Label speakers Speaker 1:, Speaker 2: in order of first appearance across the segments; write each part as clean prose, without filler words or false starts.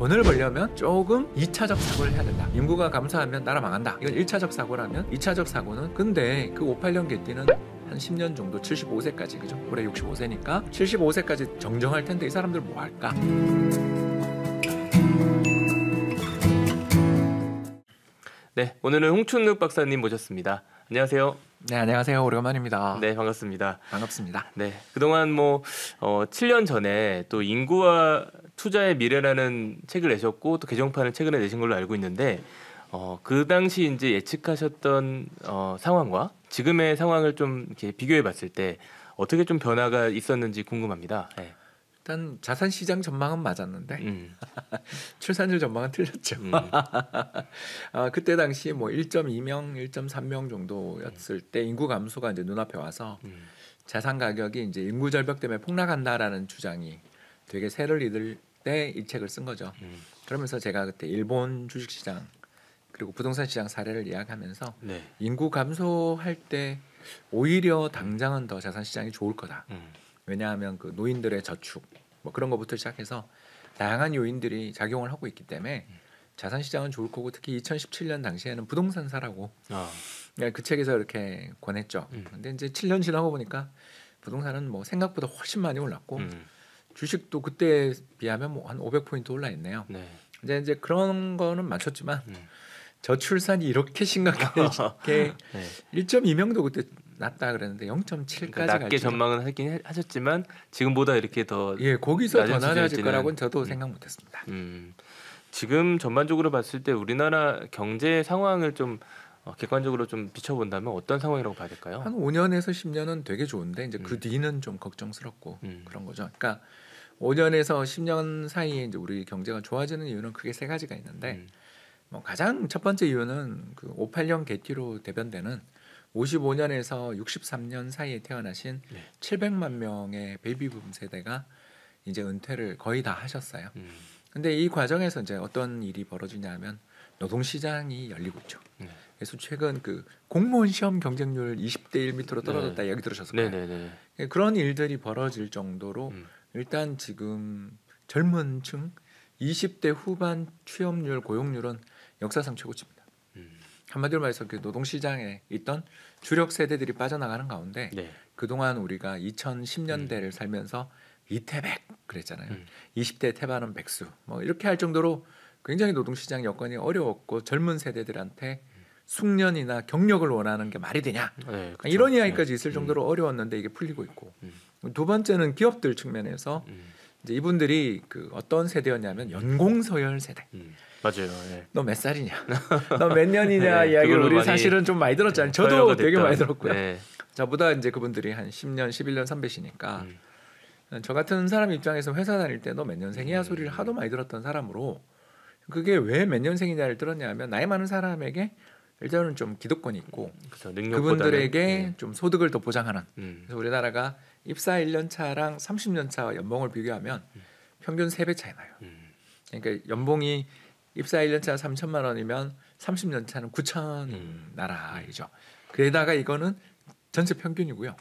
Speaker 1: 돈을 벌려면 조금 2차적 사고를 해야 된다. 인구가 감소하면 나라 망한다. 이건 1차적 사고라면 2차적 사고는 근데 그 58년 개띠는 한 10년 정도 75세까지 그죠? 올해 65세니까 75세까지 정정할 텐데 이 사람들 뭐 할까?
Speaker 2: 네, 오늘은 홍춘욱 박사님 모셨습니다. 안녕하세요.
Speaker 1: 네, 안녕하세요. 오래간만입니다.
Speaker 2: 네, 반갑습니다.
Speaker 1: 반갑습니다.
Speaker 2: 네, 그동안 7년 전에 또 인구와 투자의 미래라는 책을 내셨고 또 개정판을 최근에 내신 걸로 알고 있는데 그 당시 이제 예측하셨던 상황과 지금의 상황을 좀 이렇게 비교해 봤을 때 어떻게 좀 변화가 있었는지 궁금합니다. 네.
Speaker 1: 일단 자산시장 전망은 맞았는데 출산율 전망은 틀렸죠. 그때 당시 1.2명, 1.3명 정도였을 때 인구 감소가 이제 눈앞에 와서 자산 가격이 이제 인구 절벽 때문에 폭락한다라는 주장이 되게 세를 이을 때 이 책을 쓴 거죠. 그러면서 제가 그때 일본 주식시장 그리고 부동산 시장 사례를 이야기하면서
Speaker 2: 네.
Speaker 1: 인구 감소할 때 오히려 당장은 더 자산 시장이 좋을 거다. 왜냐하면 그 노인들의 저축 뭐 그런 것부터 시작해서 다양한 요인들이 작용을 하고 있기 때문에 자산 시장은 좋을 거고 특히 2017년 당시에는 부동산 사라고 그 책에서 이렇게 권했죠. 근데 이제 7년 지나고 보니까 부동산은 뭐 생각보다 훨씬 많이 올랐고 주식도 그때에 비하면 뭐 한 500포인트 올라 있네요.
Speaker 2: 네.
Speaker 1: 이제 그런 거는 맞췄지만 저출산이 이렇게 심각하게
Speaker 2: 네.
Speaker 1: 1.2명도 그때 낮다 그랬는데 0.7까지
Speaker 2: 그러니까 낮게 전망은 하긴 하셨지만 지금보다 이렇게 더
Speaker 1: 거기서 더 낮아질
Speaker 2: 수준일지는,
Speaker 1: 거라고는 저도 생각 못했습니다.
Speaker 2: 지금 전반적으로 봤을 때 우리나라 경제 상황을 좀 객관적으로 좀 비춰본다면 어떤 상황이라고 봐야 될까요?
Speaker 1: 한 5년에서 10년은 되게 좋은데 이제 그 뒤는 좀 걱정스럽고 그런 거죠. 그러니까 5년에서 10년 사이에 이제 우리 경제가 좋아지는 이유는 크게 세 가지가 있는데 가장 첫 번째 이유는 그 58년 개띠로 대변되는 55년에서 63년 사이에 태어나신 700만 명의 베이비붐 세대가 이제 은퇴를 거의 다 하셨어요. 근데 이 과정에서 이제 어떤 일이 벌어지냐면 노동시장이 열리고 있죠. 그래서 최근 그 공무원 시험 경쟁률 20대 1 밑으로 떨어졌다 이야기 들으셨을 거예요.
Speaker 2: 네네네.
Speaker 1: 그런 일들이 벌어질 정도로 일단 지금 젊은 층 20대 후반 취업률, 고용률은 역사상 최고치입니다. 한마디로 말해서 그 노동시장에 있던 주력 세대들이 빠져나가는 가운데 그동안 우리가 2010년대를 살면서 이태백 그랬잖아요. 20대 태반은 백수 뭐 이렇게 할 정도로 굉장히 노동시장 여건이 어려웠고 젊은 세대들한테 숙련이나 경력을 원하는 게 말이 되냐
Speaker 2: 그렇죠.
Speaker 1: 이런 이야기까지 있을 정도로 어려웠는데 이게 풀리고 있고 두 번째는 기업들 측면에서 이제 이분들이 그 어떤 세대였냐면 연공서열 세대.
Speaker 2: 맞아요.
Speaker 1: 너 몇 살이냐? 너 몇 년이냐? 이야기를 우리 사실은 좀 많이 들었잖아요. 저도 되게 많이 들었고요. 저보다 이제 그분들이 한 10년, 11년 선배시니까 저 같은 사람 입장에서 회사 다닐 때 너 몇 년생이야 소리를 하도 많이 들었던 사람으로 그게 왜 몇 년생이냐를 들었냐면 나이 많은 사람에게 일단은 좀 기득권이 있고
Speaker 2: 그렇죠.
Speaker 1: 그분들에게 좀 소득을 더 보장하는. 그래서 우리나라가 입사 1년 차랑 30년 차 연봉을 비교하면 평균 3배 차이 나요. 그러니까 연봉이 입사 1년 차 3천만 원이면 30년 차는 9천 나라이죠. 게다가 이거는 전체 평균이고요.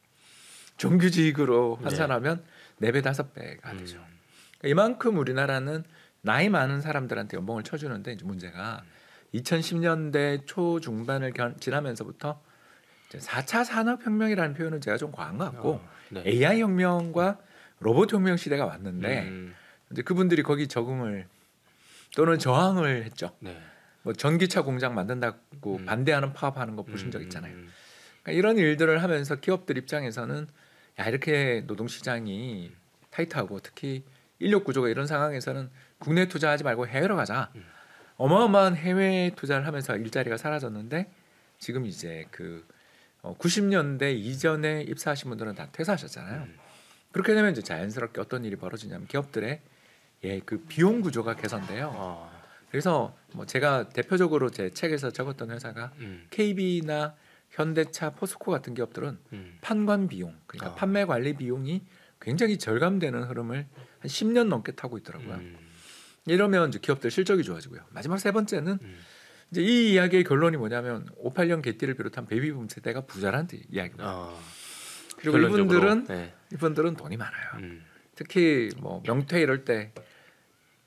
Speaker 1: 정규직으로 환산하면 4배 5배가 되죠. 그러니까 이만큼 우리나라는 나이 많은 사람들한테 연봉을 쳐주는데 이제 문제가 2010년대 초중반을 지나면서부터 4차 산업혁명이라는 표현은 제가 좀 과한 것 같고 AI 혁명과 로봇 혁명 시대가 왔는데 이제 그분들이 거기 적응을 또는 저항을 했죠. 뭐 전기차 공장 만든다고 반대하는 파업하는 거 보신 적 있잖아요. 그러니까 이런 일들을 하면서 기업들 입장에서는 야 이렇게 노동시장이 타이트하고 특히 인력 구조가 이런 상황에서는 국내 투자하지 말고 해외로 가자. 어마어마한 해외 투자를 하면서 일자리가 사라졌는데 지금 이제 그 90년대 이전에 입사하신 분들은 다 퇴사하셨잖아요. 그렇게 되면 이제 자연스럽게 어떤 일이 벌어지냐면 기업들의 그 비용 구조가 개선돼요. 그래서 뭐 제가 대표적으로 제 책에서 적었던 회사가 KB나 현대차, 포스코 같은 기업들은 판관 비용, 그러니까 판매 관리 비용이 굉장히 절감되는 흐름을 한 10년 넘게 타고 있더라고요. 이러면 이제 기업들 실적이 좋아지고요. 마지막 세 번째는 이제 이 이야기의 결론이 뭐냐면 58년 개띠를 비롯한 베이비붐 세대가 부자란 이야기입니다. 그리고 이분들은 돈이 많아요. 특히 뭐 명퇴 이럴 때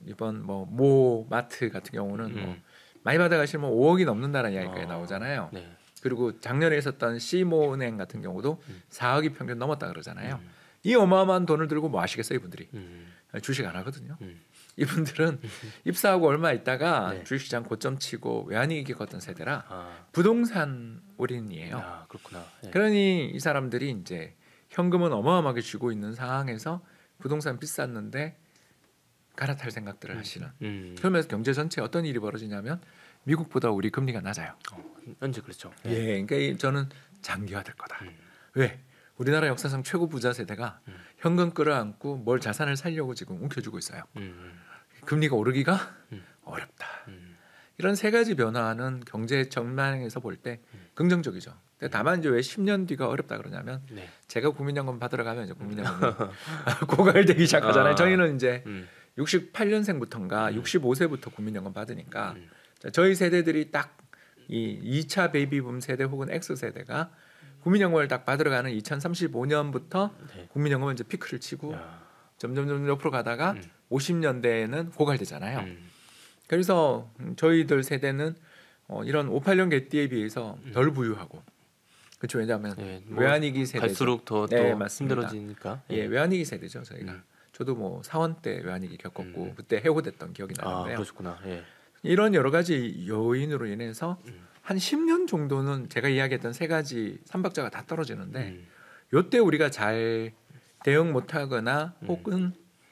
Speaker 1: 이번 뭐 모 마트 같은 경우는 뭐 많이 받아가시면 5억이 넘는다는 이야기가 나오잖아요.
Speaker 2: 네.
Speaker 1: 그리고 작년에 있었던 C모은행 같은 경우도 4억이 평균 넘었다 그러잖아요. 이 어마어마한 돈을 들고 뭐 하시겠어요, 이분들이? 주식 안 하거든요. 이분들은 입사하고 얼마 있다가
Speaker 2: 네.
Speaker 1: 주식시장 고점 치고 외환위기 겪었던 세대라
Speaker 2: 아,
Speaker 1: 부동산 올인이에요.
Speaker 2: 아 그렇구나. 네.
Speaker 1: 그러니 이 사람들이 이제 현금은 어마어마하게 쥐고 있는 상황에서 부동산 비쌌는데 갈아탈 생각들을 하시는. 그러면서 경제 전체에 어떤 일이 벌어지냐면 미국보다 우리 금리가 낮아요.
Speaker 2: 현재 그렇죠.
Speaker 1: 예, 그러니까 저는 장기화될 거다. 왜? 우리나라 역사상 최고 부자 세대가 현금 끌어안고 뭘 자산을 살려고 지금 움켜쥐고 있어요. 금리가 오르기가 어렵다. 이런 세 가지 변화는 경제 전망에서 볼 때 긍정적이죠. 근데 다만 이제 왜 10년 뒤가 어렵다 그러냐면
Speaker 2: 네.
Speaker 1: 제가 국민연금 받으러 가면 이제 국민연금이 고갈되기 시작하잖아요.
Speaker 2: 아.
Speaker 1: 저희는 이제
Speaker 2: 음.
Speaker 1: 68년생부터인가 65세부터 국민연금 받으니까 자, 저희 세대들이 딱 이 2차 베이비붐 세대 혹은 X 세대가 국민연금을 딱 받으러 가는 2035년부터
Speaker 2: 네.
Speaker 1: 국민연금은 이제 피크를 치고
Speaker 2: 야.
Speaker 1: 점점 옆으로 가다가 50년대에는 고갈되잖아요.
Speaker 2: 음.
Speaker 1: 그래서 저희들 세대는 이런 58년 개띠에 비해서 덜 부유하고 그렇죠. 왜냐하면
Speaker 2: 네, 뭐
Speaker 1: 외환위기 세대죠.
Speaker 2: 갈수록 더
Speaker 1: 네, 맞습니다.
Speaker 2: 힘들어지니까.
Speaker 1: 예, 외환위기 세대죠. 저희가. 저도 뭐 사원 때 외환위기 겪었고 그때 해고됐던 기억이
Speaker 2: 아
Speaker 1: 나는데요.
Speaker 2: 그러셨구나. 예.
Speaker 1: 이런 여러 가지 요인으로 인해서 한 10년 정도는 제가 이야기했던 세 가지 삼박자가 다 떨어지는데 요때 우리가 잘 대응 못하거나 혹은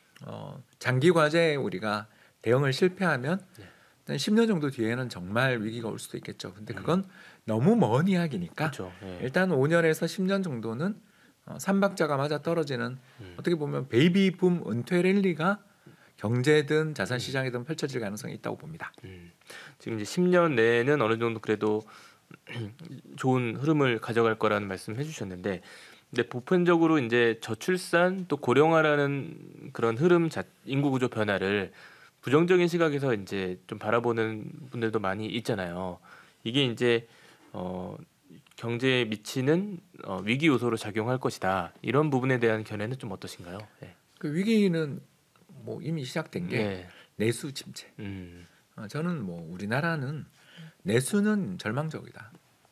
Speaker 1: 장기 과제에 우리가 대응을 실패하면 한 10년 정도 뒤에는 정말 위기가 올 수도 있겠죠. 근데 그건 너무 먼 이야기니까
Speaker 2: 그렇죠. 예.
Speaker 1: 일단 5년에서 10년 정도는 삼박자가 맞아 떨어지는 어떻게 보면 베이비붐 은퇴 랠리가 경제든 자산 시장이든 펼쳐질 가능성이 있다고 봅니다.
Speaker 2: 지금 이제 10년 내에는 어느 정도 그래도 좋은 흐름을 가져갈 거라는 말씀을 해주셨는데, 근데 보편적으로 이제 저출산 또 고령화라는 그런 흐름, 인구 구조 변화를 부정적인 시각에서 이제 좀 바라보는 분들도 많이 있잖아요. 이게 이제 경제에 미치는 위기 요소로 작용할 것이다. 이런 부분에 대한 견해는 좀 어떠신가요? 네.
Speaker 1: 그 위기는 뭐 이미 시작된 게
Speaker 2: 네.
Speaker 1: 내수 침체. 저는 뭐 우리나라는 내수는 절망적이다.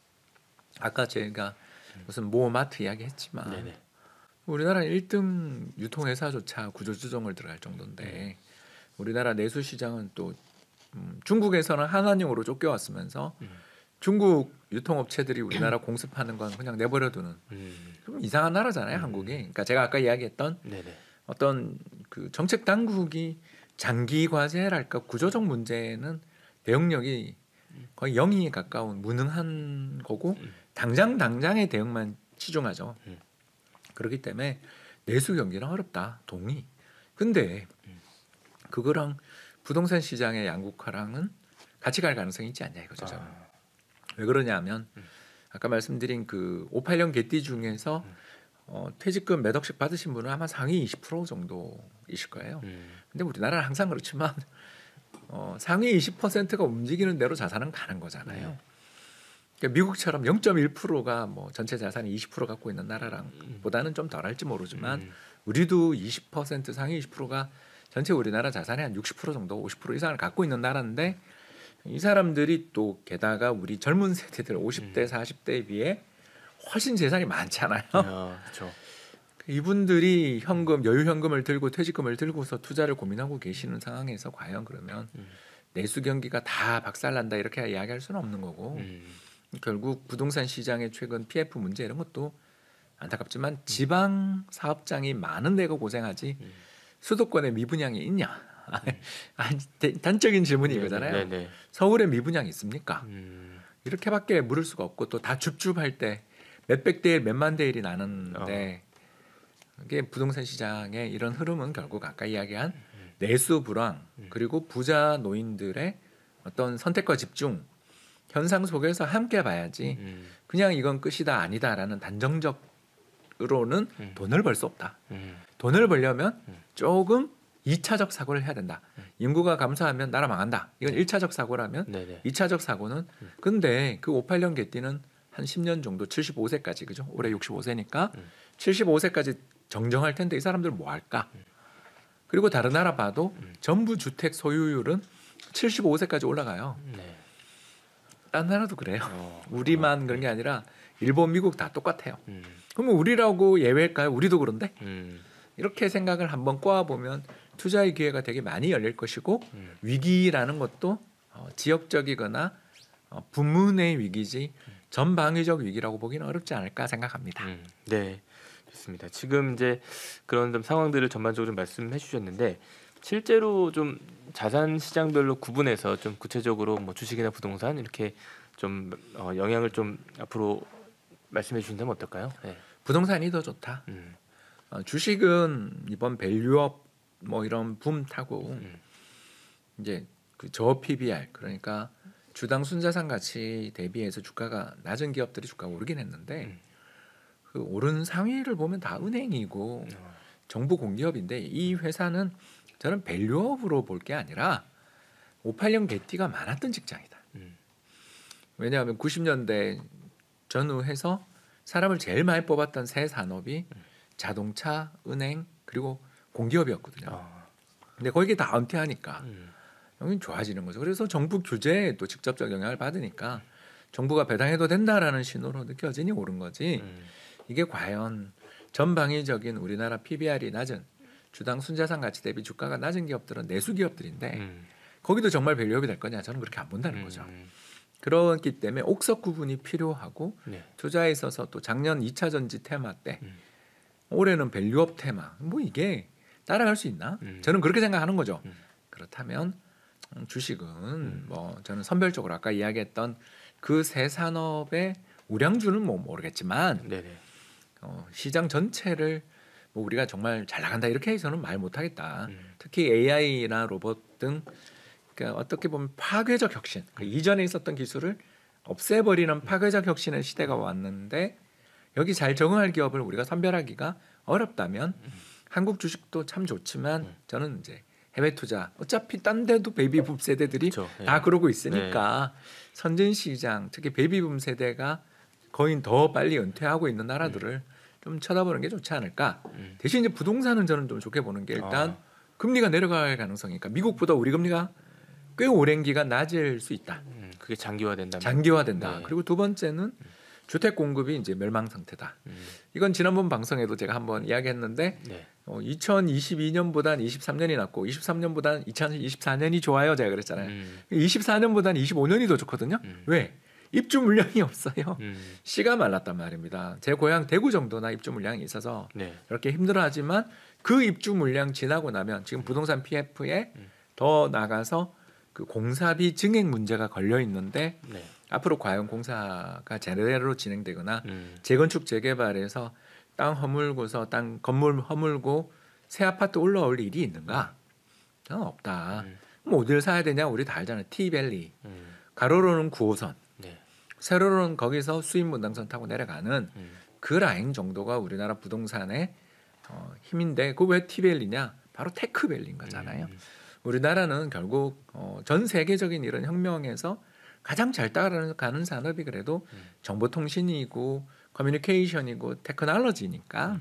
Speaker 1: 아까 제가 무슨 모마트 이야기했지만
Speaker 2: 네네.
Speaker 1: 우리나라 1등 유통회사조차 구조조정을 들어갈 정도인데 우리나라 내수 시장은 또 중국에서는 한한령으로 쫓겨왔으면서 중국 유통업체들이 우리나라 공습하는 건 그냥 내버려두는 좀 이상한 나라잖아요, 한국이. 그러니까 제가 아까 이야기했던
Speaker 2: 네네.
Speaker 1: 어떤 그 정책 당국이 장기 과제랄까 구조적 문제는 대응력이 거의 0이 가까운 무능한 거고 당장의 대응만 치중하죠. 그렇기 때문에 내수 경기는 어렵다. 동의. 근데 그거랑 부동산 시장의 양극화랑은 같이 갈 가능성이 있지 않냐 이거죠. 저는. 왜 그러냐면 아까 말씀드린 그 58년 개띠 중에서 퇴직금 몇 억씩 받으신 분은 아마 상위 20% 정도이실 거예요. 근데 우리나라는 항상 그렇지만 상위 20%가 움직이는 대로 자산은 가는 거잖아요. 그러니까 미국처럼 0.1%가 뭐 전체 자산이 20% 갖고 있는 나라랑 보다는 좀 덜할지 모르지만 우리도 20% 상위 20%가 전체 우리나라 자산의 한 60% 정도 50% 이상을 갖고 있는 나라인데 이 사람들이 또 게다가 우리 젊은 세대들 50대 40대에 비해 훨씬 재산이 많잖아요.
Speaker 2: 그렇죠.
Speaker 1: 이분들이 여유 현금을 들고 퇴직금을 들고서 투자를 고민하고 계시는 상황에서 과연 그러면 내수 경기가 다 박살난다 이렇게 이야기할 수는 없는 거고 결국 부동산 시장의 최근 PF 문제 이런 것도 안타깝지만 지방 사업장이 많은 데가 고생하지 수도권에 미분양이 있냐? 단적인 질문이 이거잖아요.
Speaker 2: 네네.
Speaker 1: 서울에 미분양이 있습니까? 이렇게밖에 물을 수가 없고 또 다 줍줍할 때 몇백 대 1, 몇만 대 1이 나는데 이게 부동산 시장의 이런 흐름은 결국 아까 이야기한 내수 불황 그리고 부자 노인들의 어떤 선택과 집중 현상 속에서 함께 봐야지 그냥 이건 끝이다 아니다라는 단정적으로는 돈을 벌 수 없다. 돈을 벌려면 조금 2차적 사고를 해야 된다. 인구가 감소하면 나라 망한다. 이건 1차적 사고라면
Speaker 2: 네네.
Speaker 1: 2차적 사고는 근데 그 58년 개띠는 한 10년 정도 75세까지 그죠? 올해 65세니까 75세까지 정정할 텐데 이 사람들 뭐 할까? 그리고 다른 나라 봐도 전부 주택 소유율은 75세까지 올라가요.
Speaker 2: 네.
Speaker 1: 딴 나라도 그래요. 우리만 그런 게 아니라 일본, 미국 다 똑같아요. 그러면 우리라고 예외일까요? 우리도 그런데 이렇게 생각을 한번 꼬아보면 투자의 기회가 되게 많이 열릴 것이고 위기라는 것도 지역적이거나 부문의 위기지 전방위적 위기라고 보기는 어렵지 않을까 생각합니다.
Speaker 2: 네, 좋습니다. 지금 이제 그런 좀 상황들을 전반적으로 좀 말씀해 주셨는데 실제로 좀 자산 시장별로 구분해서 좀 구체적으로 뭐 주식이나 부동산 이렇게 좀 영향을 좀 앞으로 말씀해 주신다면 어떨까요? 네.
Speaker 1: 부동산이 더 좋다. 주식은 이번 밸류업 뭐 이런 붐 타고 이제 그 저 PBR 그러니까 주당 순자산 가치 대비해서 주가가 낮은 기업들이 주가가 오르긴 했는데 그 오른 상위를 보면 다 은행이고 정부 공기업인데 이 회사는 저는 밸류업으로 볼 게 아니라 580 개띠가 많았던 직장이다. 왜냐하면 90년대 전후해서 사람을 제일 많이 뽑았던 세 산업이 자동차, 은행 그리고 공기업이었거든요. 근데 거기에 다 은퇴하니까 여기 좋아지는 거죠. 그래서 정부 규제에 또 직접적 영향을 받으니까 정부가 배당해도 된다라는 신호로 느껴지니 오른 거지. 이게 과연 전방위적인 우리나라 PBR이 낮은 주당 순자산 가치 대비 주가가 낮은 기업들은 내수 기업들인데 거기도 정말 밸류업이 될 거냐 저는 그렇게 안 본다는 거죠. 그렇기 때문에 옥석 구분이 필요하고 투자에 있어서 또 작년 2차 전지 테마 때 올해는 밸류업 테마 뭐 이게 따라갈 수 있나? 저는 그렇게 생각하는 거죠. 그렇다면 주식은 뭐 저는 선별적으로 아까 이야기했던 그 세 산업의 우량주는 뭐 모르겠지만 시장 전체를 뭐 우리가 정말 잘 나간다 이렇게 해서는 말 못하겠다. 특히 AI나 로봇 등 그러니까 어떻게 보면 파괴적 혁신 그러니까 이전에 있었던 기술을 없애버리는 파괴적 혁신의 시대가 왔는데 여기 잘 적응할 기업을 우리가 선별하기가 어렵다면 한국 주식도 참 좋지만 저는 이제 해외 투자 어차피 딴 데도 베이비붐 세대들이
Speaker 2: 그렇죠.
Speaker 1: 다 그러고 있으니까 선진 시장 특히 베이비붐 세대가 거의 더 빨리 은퇴하고 있는 나라들을 좀 쳐다보는 게 좋지 않을까. 대신 이제 부동산은 저는 좀 좋게 보는 게 일단 금리가 내려갈 가능성이니까 미국보다 우리 금리가 꽤 오랜 기간 낮을 수 있다.
Speaker 2: 그게 장기화된다.
Speaker 1: 장기화된다. 그리고 두 번째는 주택 공급이 이제 멸망 상태다. 이건 지난번 방송에도 제가 한번 이야기했는데 2022년보단 23년이 낫고 23년보단 2024년이 좋아요. 제가 그랬잖아요. 24년보단 25년이 더 좋거든요. 왜? 입주 물량이 없어요. 씨가 말랐단 말입니다. 제 고향 대구 정도나 입주 물량이 있어서 이렇게 힘들어하지만 그 입주 물량 지나고 나면 지금 부동산 PF에 더 나가서 그 공사비 증액 문제가 걸려 있는데 앞으로 과연 공사가 제대로 진행되거나 재건축 재개발에서 땅 허물고서 땅 건물 허물고 새 아파트 올라올 일이 있는가? 저는 없다. 그럼 어디를 사야 되냐? 우리 다 알잖아요. 티밸리. 가로로는 9호선. 세로로는 거기서 수입 문당선 타고 내려가는 그 라인 정도가 우리나라 부동산의 힘인데 그 왜 티밸리냐? 바로 테크밸리인 거잖아요. 우리나라는 결국 전 세계적인 이런 혁명에서 가장 잘 따라가는 산업이 그래도 정보통신이고 커뮤니케이션이고 테크놀로지니까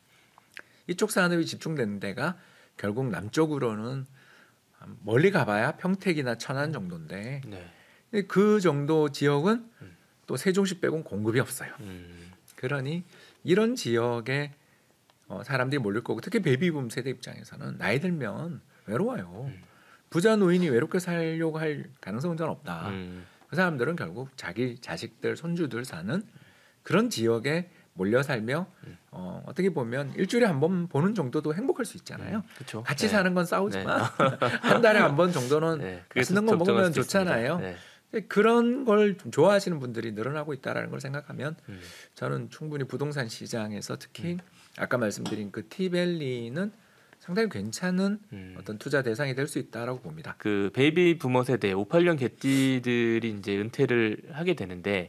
Speaker 1: 이쪽 산업이 집중되는 데가 결국 남쪽으로는 멀리 가봐야 평택이나 천안 정도인데 그 정도 지역은 또 세종시 빼고는 공급이 없어요. 그러니 이런 지역에 사람들이 몰릴 거고 특히 베이비붐 세대 입장에서는 나이 들면 외로워요. 부자 노인이 외롭게 살려고 할 가능성은 전 없다. 그 사람들은 결국 자기 자식들, 손주들 사는 그런 지역에 몰려 살며 어떻게 보면 일주일에 한 번 보는 정도도 행복할 수 있잖아요. 같이 사는 건 싸우지만 한 달에 한 번 정도는 맛있는 거 먹으면 좋잖아요. 그런 걸 좀 좋아하시는 분들이 늘어나고 있다는 걸 생각하면 저는 충분히 부동산 시장에서 특히 아까 말씀드린 그 티밸리는 상당히 괜찮은 어떤 투자 대상이 될 수 있다라고 봅니다.
Speaker 2: 그 베이비 부머 세대 58년 개띠들이 이제 은퇴를 하게 되는데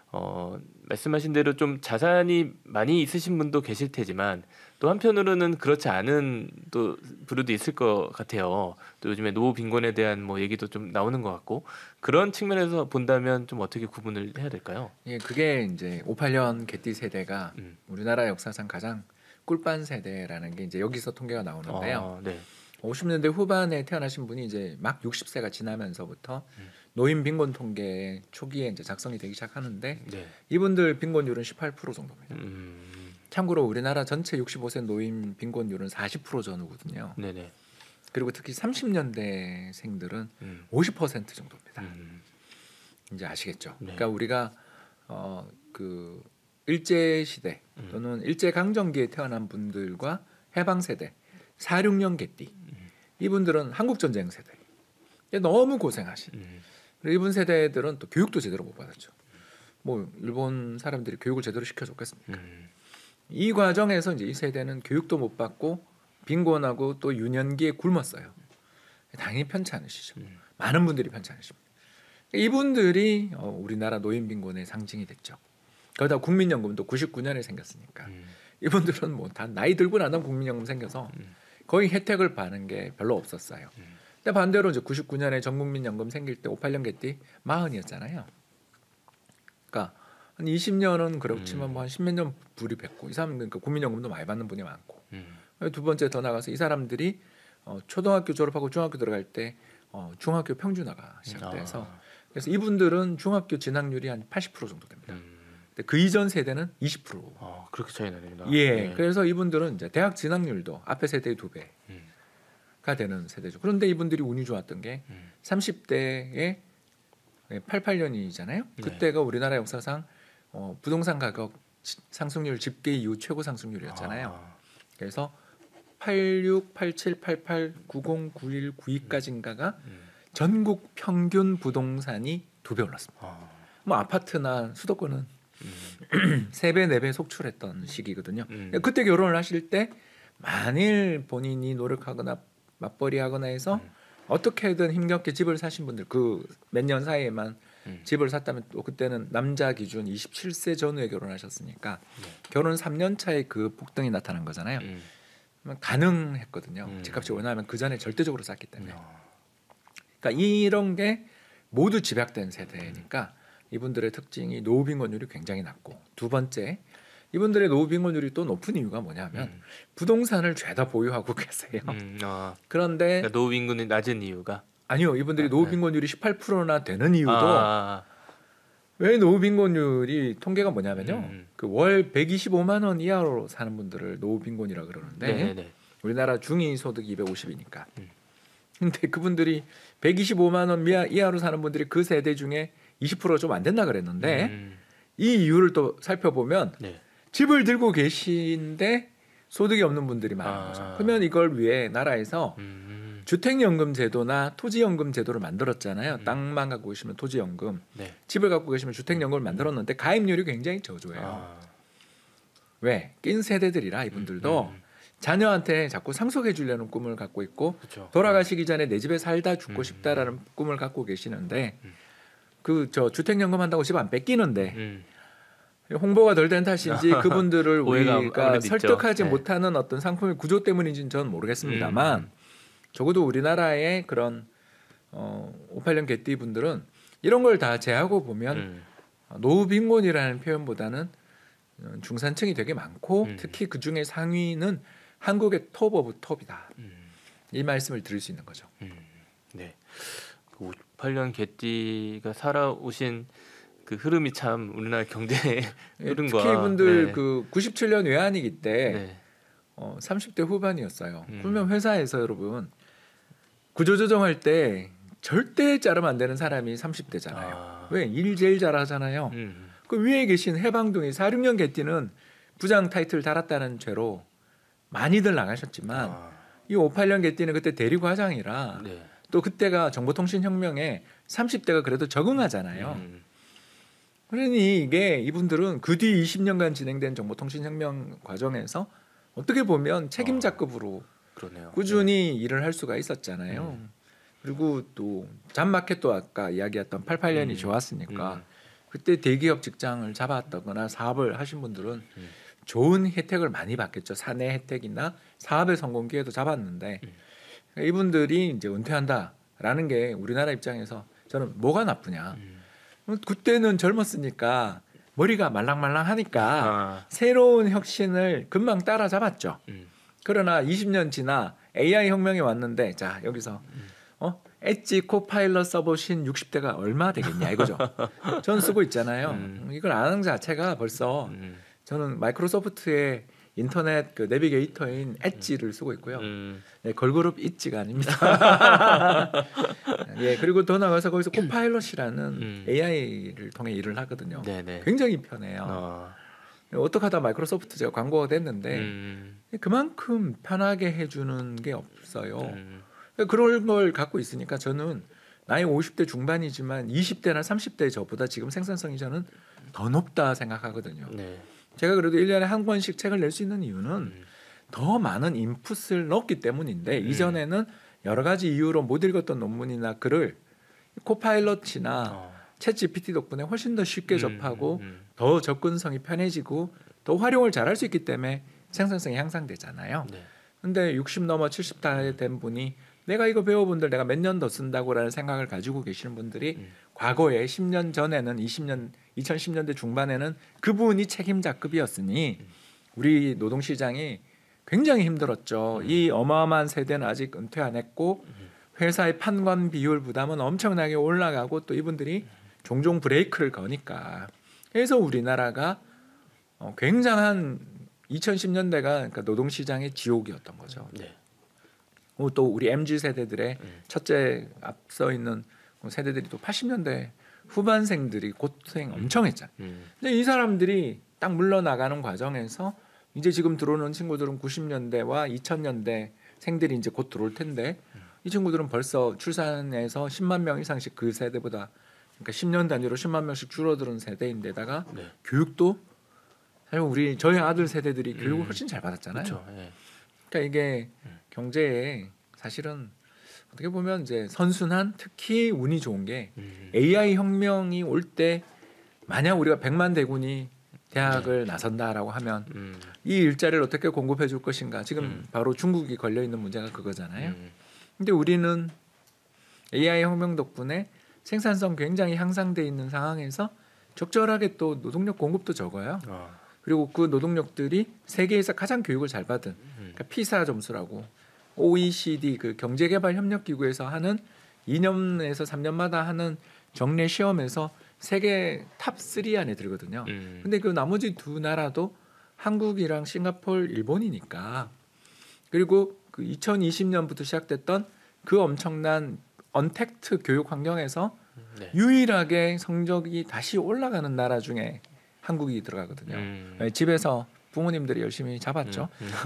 Speaker 2: 말씀하신 대로 좀 자산이 많이 있으신 분도 계실 테지만 또 한편으로는 그렇지 않은 또 부류도 있을 것 같아요. 또 요즘에 노후 빈곤에 대한 뭐 얘기도 좀 나오는 것 같고 그런 측면에서 본다면 좀 어떻게 구분을 해야 될까요?
Speaker 1: 예, 그게 이제 58년 개띠 세대가 우리나라 역사상 가장 꿀반 세대라는 게 이제 여기서 통계가 나오는데요. 50년대 후반에 태어나신 분이 이제 막 60세가 지나면서부터 노인 빈곤 통계 초기에 이제 작성이 되기 시작하는데
Speaker 2: 네.
Speaker 1: 이분들 빈곤율은 18% 정도입니다.
Speaker 2: 음.
Speaker 1: 참고로 우리나라 전체 65세 노인 빈곤율은 40% 전후거든요.
Speaker 2: 네네.
Speaker 1: 그리고 특히 30년대생들은
Speaker 2: 음.
Speaker 1: 50% 정도입니다.
Speaker 2: 음.
Speaker 1: 이제 아시겠죠?
Speaker 2: 네.
Speaker 1: 그러니까 우리가 그 일제 시대 또는 일제 강점기에 태어난 분들과 해방 세대, 4.6년 개띠 이분들은 한국 전쟁 세대. 너무 고생하신. 그리고 이분 세대들은 또 교육도 제대로 못 받았죠. 뭐 일본 사람들이 교육을 제대로 시켜줬겠습니까? 이 과정에서 이제 이 세대는 교육도 못 받고 빈곤하고 또 유년기에 굶었어요. 당연히 편치 않으시죠. 많은 분들이 편치 않으십니다. 이분들이 우리나라 노인 빈곤의 상징이 됐죠. 거기다 국민연금도 99년에 생겼으니까 이분들은 뭐 다 나이 들고 나면 국민연금 생겨서 거의 혜택을 받는 게 별로 없었어요. 근데 반대로 이제 99년에 전국민연금 생길 때 58년 개띠 40이었잖아요. 그러니까 한 20년은 그렇지만 뭐 한 10몇 년 불입했고 이 사람 그러니까 국민연금도 많이 받는 분이 많고 두 번째 더 나가서 이 사람들이 초등학교 졸업하고 중학교 들어갈 때 중학교 평준화가 시작돼서 그래서 이분들은 중학교 진학률이 한 80% 정도 됩니다. 근데 그 이전 세대는 20%.
Speaker 2: 그렇게 차이 나는구나.
Speaker 1: 예,
Speaker 2: 네.
Speaker 1: 그래서 이분들은 이제 대학 진학률도 앞에 세대의 2배가 되는 세대죠. 그런데 이분들이 운이 좋았던 게 30대에 88년이잖아요. 그때가 우리나라 역사상 부동산 가격 상승률 집계 이후 최고 상승률이었잖아요. 그래서 86, 87, 88, 90, 91, 92까지인가가 전국 평균 부동산이 2배 올랐습니다. 뭐 아파트나 수도권은 3배, 4배 속출했던 시기거든요. 그때 결혼을 하실 때 만일 본인이 노력하거나 맞벌이하거나 해서 어떻게든 힘겹게 집을 사신 분들 그 몇 년 사이에만 집을 샀다면 또 그때는 남자 기준 27세 전후에 결혼하셨으니까 결혼 3년 차에 그 폭등이 나타난 거잖아요. 가능했거든요. 집값이 왜냐하면 그 전에 절대적으로 쌌기 때문에. 그러니까 이런 게 모두 집약된 세대니까 이분들의 특징이 노후 빈곤율이 굉장히 낮고 두 번째 이분들의 노후 빈곤율이 또 높은 이유가 뭐냐면 부동산을 죄다 보유하고 계세요. 그런데
Speaker 2: 그러니까 노후 빈곤이 낮은 이유가
Speaker 1: 아니요. 이분들이 노후 빈곤율이 18%나 되는 이유도 왜 노후 빈곤율이 통계가 뭐냐면요. 그 월 125만 원 이하로 사는 분들을 노후 빈곤이라 그러는데
Speaker 2: 네네네.
Speaker 1: 우리나라 중위 소득이 250이니까. 근데 그분들이 125만 원 이하로 사는 분들이 그 세대 중에 20%가 좀 안 된다 그랬는데 이 이유를 또 살펴보면 집을 들고 계신데 소득이 없는 분들이 많은 거죠. 그러면 이걸 위해 나라에서 주택연금 제도나 토지연금 제도를 만들었잖아요. 땅만 갖고 계시면 토지연금, 집을 갖고 계시면 주택연금을 만들었는데 가입률이 굉장히 저조해요. 왜? 낀 세대들이라 이분들도 자녀한테 자꾸 상속해 주려는 꿈을 갖고 있고
Speaker 2: 그쵸.
Speaker 1: 돌아가시기 전에 내 집에 살다 죽고 싶다라는 꿈을 갖고 계시는데 그 저 주택연금 한다고 집 안 뺏기는데 홍보가 덜 된 탓인지 그분들을
Speaker 2: 오해가
Speaker 1: 우리가
Speaker 2: 아무래도
Speaker 1: 설득하지
Speaker 2: 있죠.
Speaker 1: 못하는 어떤 상품의 구조 때문인지는 저는 모르겠습니다만 적어도 우리나라의 그런 58년 개띠 분들은 이런 걸 다 제하고 보면 노후 빈곤이라는 표현보다는 중산층이 되게 많고 특히 그 중에 상위는 한국의 톱 오브 톱이다. 이 말씀을 드릴 수 있는 거죠.
Speaker 2: 네. 58년 개띠가 살아오신 그 흐름이 참 우리나라 경제의 흐름과
Speaker 1: 특히 이분들 그 97년 외환위기 때
Speaker 2: 네.
Speaker 1: 30대 후반이었어요. 그러면 회사에서 여러분 구조조정할 때 절대 자르면 안 되는 사람이 30대잖아요. 왜? 일 제일 잘하잖아요. 그 위에 계신 해방둥이 4.6년 개띠는 부장 타이틀 달았다는 죄로 많이들 나가셨지만 이 58년 개띠는 그때 대리과장이라 또 그때가 정보통신혁명에 30대가 그래도 적응하잖아요. 그러니 이게 이분들은 그 뒤 20년간 진행된 정보통신혁명 과정에서 어떻게 보면 책임자급으로
Speaker 2: 그러네요.
Speaker 1: 꾸준히 일을 할 수가 있었잖아요. 그리고 또 잡마켓도 아까 이야기했던 88년이 좋았으니까 그때 대기업 직장을 잡았다거나 사업을 하신 분들은 좋은 혜택을 많이 받겠죠. 사내 혜택이나 사업의 성공 기회도 잡았는데 이분들이 이제 은퇴한다라는 게 우리나라 입장에서 저는 뭐가 나쁘냐. 그때는 젊었으니까 머리가 말랑말랑하니까 새로운 혁신을 금방 따라잡았죠. 그러나 20년 지나 AI 혁명이 왔는데 자 여기서 엣지 코파일럿 써보신 60대가 얼마 되겠냐 이거죠. 저는 쓰고 있잖아요. 이걸 아는 자체가 벌써 저는 마이크로소프트의 인터넷 그 내비게이터인 엣지를 쓰고 있고요. 네, 걸그룹 있지가 아닙니다. 예, 그리고 더 나가서 거기서 코파일럿이라는 AI를 통해 일을 하거든요.
Speaker 2: 네네.
Speaker 1: 굉장히 편해요. 어떻게 하다 마이크로소프트 제가 광고가 됐는데 그만큼 편하게 해주는 게 없어요. 그런 걸 갖고 있으니까 저는 나이 50대 중반이지만 20대나 30대 저보다 지금 생산성이 저는 더 높다 생각하거든요.
Speaker 2: 네.
Speaker 1: 제가 그래도 1년에 한 권씩 책을 낼 수 있는 이유는 더 많은 인풋을 넣었기 때문인데 이전에는 여러 가지 이유로 못 읽었던 논문이나 글을 코파일럿이나 챗 GPT 덕분에 훨씬 더 쉽게 접하고 더 접근성이 편해지고 더 활용을 잘할 수 있기 때문에 생산성이 향상되잖아요.
Speaker 2: 네.
Speaker 1: 근데 60 넘어 70대 된 분이 내가 이거 배워본들 내가 몇 년 더 쓴다고라는 생각을 가지고 계시는 분들이 과거에 10년 전에는 2010년대 중반에는 그분이 책임자급이었으니 우리 노동시장이 굉장히 힘들었죠. 이 어마어마한 세대는 아직 은퇴 안 했고 회사의 판관 비율 부담은 엄청나게 올라가고 또 이분들이 종종 브레이크를 거니까 그래서 우리나라가 굉장한 2010년대가 그러니까 노동시장의 지옥이었던 거죠.
Speaker 2: 네.
Speaker 1: 또 우리 MZ 세대들의 첫째 앞서 있는 세대들이 또 80년대 후반생들이 고생 엄청 했잖아요. 근데 이 사람들이 딱 물러나가는 과정에서 이제 지금 들어오는 친구들은 90년대와 2000년대 생들이 이제 곧 들어올 텐데 이 친구들은 벌써 출산해서 10만 명 이상씩 그 세대보다 그러니까 10년 단위로 10만 명씩 줄어드는 세대인데다가
Speaker 2: 네.
Speaker 1: 교육도 사실 저희 아들 세대들이 교육을 훨씬 잘 받았잖아요.
Speaker 2: 그렇죠. 네.
Speaker 1: 그러니까 이게 경제에 사실은 어떻게 보면 이제 선순환 특히 운이 좋은 게 AI 혁명이 올 때 만약 우리가 100만 대군이 대학을 나선다라고 하면 이 일자리를 어떻게 공급해 줄 것인가 지금 바로 중국이 걸려 있는 문제가 그거잖아요. 근데 우리는 AI 혁명 덕분에 생산성 굉장히 향상돼 있는 상황에서 적절하게 또 노동력 공급도 적어요. 그리고 그 노동력들이 세계에서 가장 교육을 잘 받은 그러니까 피사 점수라고 OECD 그 경제개발협력기구에서 하는 2년에서 3년마다 하는 정례 시험에서 세계 탑 3 안에 들거든요. 근데 그 나머지 두 나라도 한국이랑 싱가포르, 일본이니까 그리고 그 2020년부터 시작됐던 그 엄청난 언택트 교육 환경에서
Speaker 2: 네.
Speaker 1: 유일하게 성적이 다시 올라가는 나라 중에 한국이 들어가거든요. 집에서 부모님들이 열심히 잡았죠.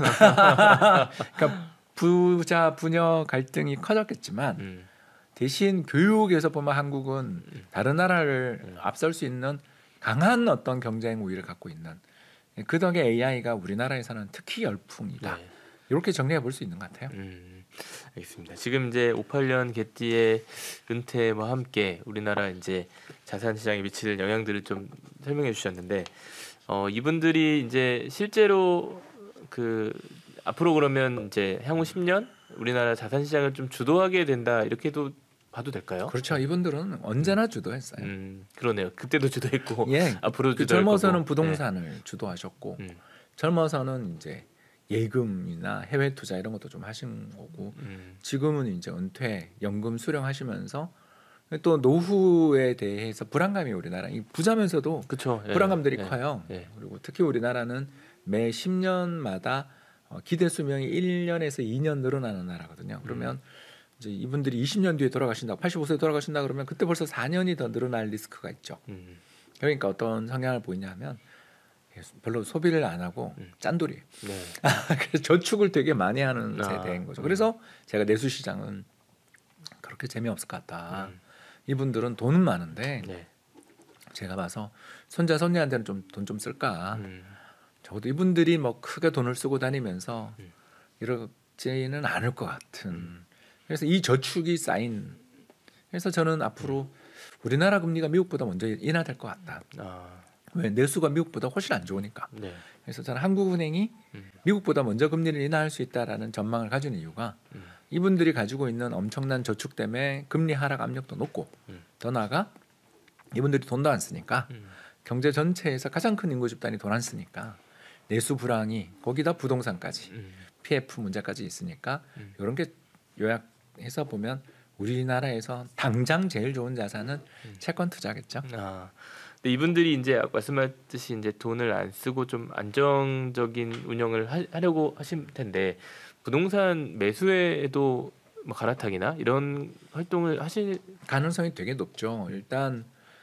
Speaker 1: 그러니까 부자 부녀 갈등이 커졌겠지만 대신 교육에서 보면 한국은 다른 나라를 앞설 수 있는 강한 어떤 경쟁 우위를 갖고 있는 그 덕에 AI가 우리나라에서는 특히 열풍이다.
Speaker 2: 네.
Speaker 1: 이렇게 정리해 볼 수 있는 것 같아요.
Speaker 2: 알겠습니다. 지금 이제 58년 개띠의 은퇴와 함께 우리나라 이제 자산 시장에 미칠 영향들을 좀 설명해 주셨는데 이분들이 이제 실제로 그 앞으로 그러면 이제 향후 10년 우리나라 자산 시장을 좀 주도하게 된다 이렇게도 봐도 될까요?
Speaker 1: 그렇죠. 이분들은 언제나 주도했어요.
Speaker 2: 그러네요. 그때도 주도했고
Speaker 1: 예,
Speaker 2: 앞으로
Speaker 1: 그
Speaker 2: 주도할
Speaker 1: 젊어서는
Speaker 2: 거고.
Speaker 1: 부동산을 주도하셨고 젊어서는 이제 예금이나 해외 투자 이런 것도 좀 하신 거고 지금은 이제 은퇴 연금 수령하시면서 또 노후에 대해서 불안감이 우리나라 부자면서도
Speaker 2: 그렇죠.
Speaker 1: 불안감들이 커요.
Speaker 2: 예.
Speaker 1: 그리고 특히 우리나라는 매 10년마다 기대 수명이 1년에서 2년 늘어나는 나라거든요. 그러면 이제 이분들이 20년 뒤에 돌아가신다, 85세 돌아가신다 그러면 그때 벌써 4년이 더 늘어날 리스크가 있죠. 그러니까 어떤 성향을 보이냐면 별로 소비를 안 하고 짠돌이.
Speaker 2: 네.
Speaker 1: 그래서 저축을 되게 많이 하는 세대인 거죠. 그래서 제가 내수 시장은 그렇게 재미없을 것 같다. 이분들은 돈은 많은데
Speaker 2: 네.
Speaker 1: 제가 봐서 손자 손녀한테는 좀 돈 좀 쓸까. 적어도 이분들이 뭐 크게 돈을 쓰고 다니면서 이러지는 않을 것 같은. 그래서 이 저축이 쌓인. 그래서 저는 앞으로 우리나라 금리가 미국보다 먼저 인하될 것 같다. 왜 내수가 미국보다 훨씬 안 좋으니까.
Speaker 2: 네.
Speaker 1: 그래서 저는 한국은행이 미국보다 먼저 금리를 인하할 수 있다라는 전망을 가지는 이유가 이분들이 가지고 있는 엄청난 저축 때문에 금리 하락 압력도 높고 더 나아가 이분들이 돈도 안 쓰니까 경제 전체에서 가장 큰 인구 집단이 돈 안 쓰니까 내수 불황이 거기다 부동산까지 PF 문제까지 있으니까 이런 게 요약해서 보면 우리나라에서 당장 제일 좋은 자산은 채권 투자겠죠.
Speaker 2: 아, 근데 이분들이 이제 아까 말씀하셨듯이 이제 돈을 안 쓰고 좀 안정적인 운영을 하려고 하실 텐데 부동산 매수에도 뭐 갈아타기나 이런 활동을 하실
Speaker 1: 가능성이 되게 높죠. 일단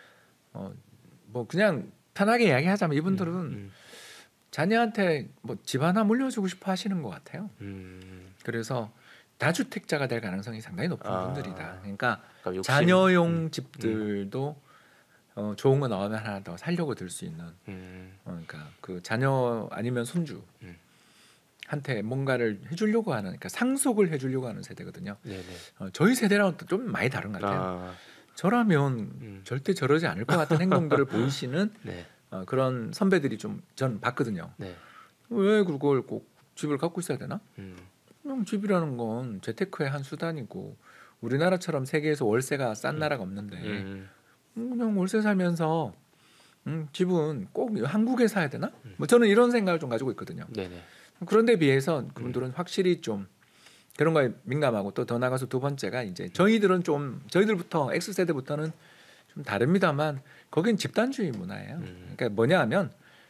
Speaker 1: 뭐 그냥 편하게 이야기하자면 이분들은 자녀한테 뭐 집 하나 물려주고 싶어 하시는 것 같아요. 그래서 다주택자가 될 가능성이 상당히 높은 분들이다. 그러니까
Speaker 2: 그러니까 욕심.
Speaker 1: 자녀용 집들도 좋은 거 나오면 하나 더 살려고 들 수 있는. 그러니까 그 자녀 아니면 손주 한테 뭔가를 해주려고 하는, 그러니까 상속을 해주려고 하는 세대거든요.
Speaker 2: 네네.
Speaker 1: 저희 세대랑은 또 좀 많이 다른 것 같아요. 저라면 절대 저러지 않을 것 같은 행동들을 보이시는
Speaker 2: 네.
Speaker 1: 그런 선배들이 좀 전 봤거든요.
Speaker 2: 네.
Speaker 1: 왜 그걸 꼭 집을 갖고 있어야 되나? 그냥 집이라는 건 재테크의 한 수단이고 우리나라처럼 세계에서 월세가 싼 나라가 없는데 그냥 월세 살면서 집은 꼭 한국에 사야 되나? 뭐 저는 이런 생각을 좀 가지고 있거든요.
Speaker 2: 네네.
Speaker 1: 그런데 비해서 그분들은 확실히 좀 그런 거에 민감하고 또 더 나가서 두 번째가 이제 저희들부터 X세대부터는 좀 다릅니다만 거긴 집단주의 문화예요. 그러니까 뭐냐 하면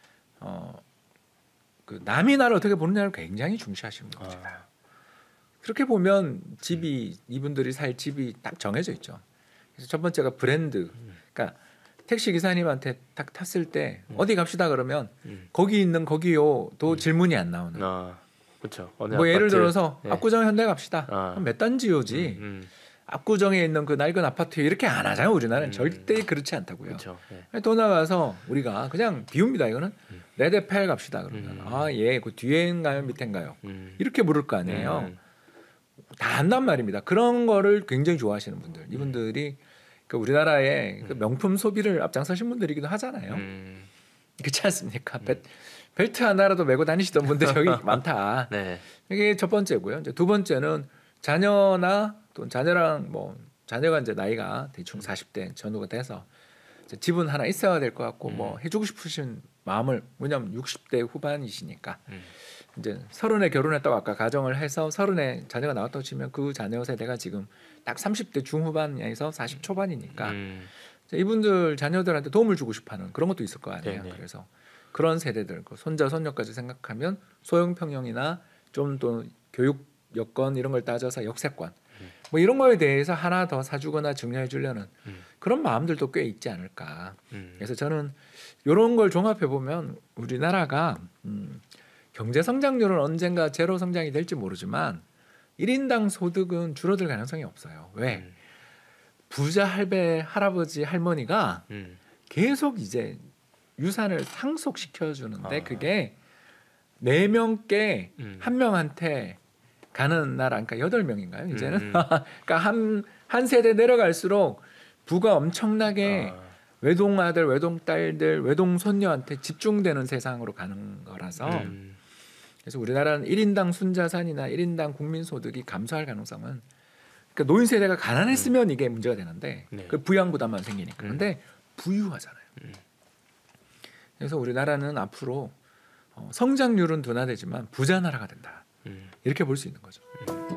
Speaker 1: 그 남이 나를 어떻게 보느냐를 굉장히 중시하시는 거죠. 그렇게 보면 집이 이분들이 살 집이 딱 정해져 있죠. 그래서 첫 번째가 브랜드. 그러니까 택시 기사님한테 딱 탔을 때 어디 갑시다 그러면 거기 있는 거기요도 질문이 안 나오는.
Speaker 2: 그렇죠.
Speaker 1: 뭐 예를 들어서
Speaker 2: 네.
Speaker 1: 압구정 현대 갑시다. 그럼 몇 단지요지. 압구정에 있는 그 낡은 아파트 이렇게 안 하잖아요. 우리나라는 절대 그렇지 않다고요.
Speaker 2: 그렇죠. 네.
Speaker 1: 또 나가서 우리가 그냥 비웁니다. 이거는 레드펠 갑시다 그러면 그 뒤에인가요 밑에인가요? 이렇게 물을 거 아니에요. 다 한단 말입니다. 그런 거를 굉장히 좋아하시는 분들, 이분들이 그 우리나라의 그 명품 소비를 앞장서신 분들이기도 하잖아요. 그렇지 않습니까? 벨트 하나라도 메고 다니시던 분들 여기 많다.
Speaker 2: 네.
Speaker 1: 이게 첫 번째고요. 이제 두 번째는 자녀나 또 자녀랑 뭐 자녀가 이제 나이가 대충 40대 전후가 돼서 이제 집은 하나 있어야 될 것 같고 뭐 해주고 싶으신 마음을, 왜냐하면 60대 후반이시니까 이제 30에 결혼했다고 아까 가정을 해서 30에 자녀가 나왔다고 치면 그 자녀 세대가 지금 딱 30대 중후반에서 40 초반이니까 이분들 자녀들한테 도움을 주고 싶어하는 그런 것도 있을 거 아니에요.
Speaker 2: 네네.
Speaker 1: 그래서 그런 세대들, 손자 손녀까지 생각하면 소형 평형이나 좀 또 교육 여건 이런 걸 따져서 역세권 뭐 이런 거에 대해서 하나 더 사주거나 증여해 주려는 그런 마음들도 꽤 있지 않을까. 그래서 저는 이런 걸 종합해 보면 우리나라가 경제 성장률은 언젠가 제로 성장이 될지 모르지만 1인당 소득은 줄어들 가능성이 없어요. 왜? 부자 할배, 할아버지, 할머니가 계속 이제 유산을 상속시켜 주는데 그게 4명께 1명한테 가는 나라, 그러니까 8명인가요? 이제는 그러니까 한 세대 내려갈수록 부가 엄청나게 외동 아들, 외동 딸들, 외동 손녀한테 집중되는 세상으로 가는 거라서 그래서 우리나라는 1인당 순자산이나 1인당 국민소득이 감소할 가능성은, 그러니까 노인 세대가 가난했으면 이게 문제가 되는데
Speaker 2: 네.
Speaker 1: 그 부양 부담만 생기니까. 그런데 부유하잖아요. 그래서 우리나라는 앞으로 성장률은 둔화되지만 부자 나라가 된다. 이렇게 볼 수 있는 거죠.